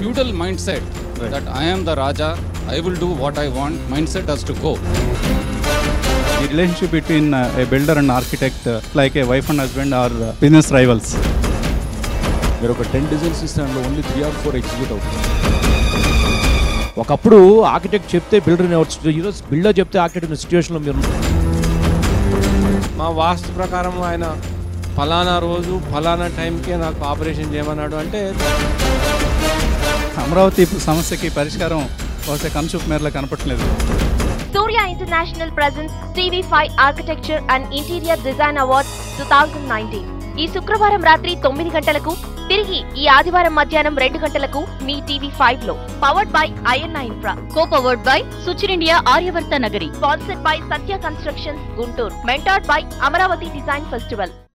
feudal mindset that I am the Raja, I will do what I want, mindset has to go. The relationship between a builder and architect, like a wife and husband, are business rivals. మీరు ఒక 10 designs ఇస్తాను, only 3 or 4 execute అవుతుంది. ఒకప్పుడు architect చెప్తే builder ఈరోజు builder చెప్తే architect ఉన్న సిచ్యువేషన్లో మీరు మా వాస్తు ప్రకారం ఆయన ఫలానా రోజు ఫలానా టైంకే నాకు ఆపరేషన్ చేయమన్నాడు అంటే అమరావతి సమస్యకి పరిష్కారం బహుశా కనుచూపు మేరలో కనపట్లేదు. Surya International presents TV5 Architecture and Interior Design Awards 2019. ఈ శుక్రవారం రాత్రి 9 గంటలకు, తిరిగి ఈ ఆదివారం మధ్యాహ్నం 2 గంటలకు మీ TV5 లో. Powered by INA Infra, co-powered by Suchir India Aryavarta Nagari, sponsored by Satya Constructions Guntur, mentored by Amaravati Design Festival.